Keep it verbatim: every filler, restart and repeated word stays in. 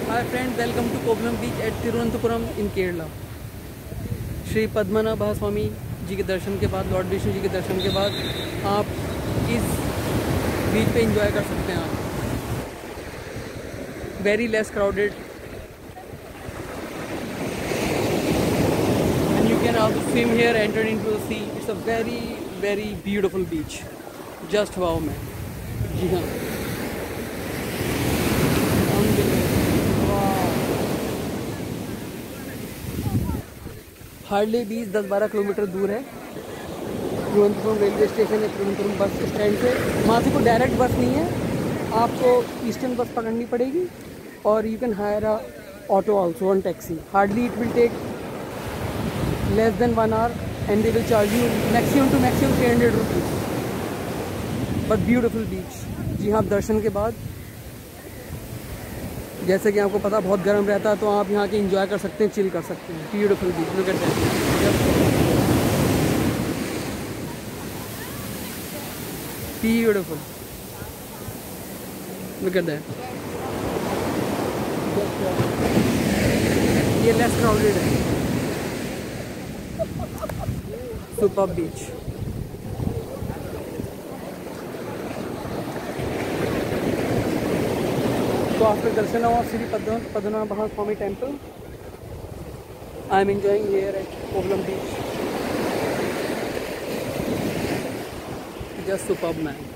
Hi friends, welcome to Kovalam beach at Thiruvananthapuram in Kerala. Shri Padmanabha Swami ji के दर्शन के बाद, Lord Vishnu ji के दर्शन के बाद आप इस बीच पे एंजॉय कर सकते हैं। आप very less crowded and you can also swim here, enter into the sea. It's a very very beautiful beach, just wow man. जी हाँ, हार्डली बीस दस बारह किलोमीटर दूर है तिरुवनंतपुरम रेलवे स्टेशन है, तिरुवनंतपुरम बस स्टैंड से। वहाँ से कोई डायरेक्ट बस नहीं है, आपको ईस्टर्न बस पकड़नी पड़ेगी और you can hire a auto also on taxi. Hardly it will take less than one hour and they will charge you maximum two maximum three hundred rupees. But beautiful beach. जी हाँ, दर्शन के बाद जैसे कि आपको पता बहुत गर्म रहता है, तो आप यहाँ के एंजॉय कर सकते हैं, चिल कर सकते हैं। Beautiful beach, look at that, beautiful, look at that. ये लेस क्राउडेड है, super beach. So after darshan of Sri Padmanabha Swami temple, I am enjoying here at Kovalam beach. Just superb man.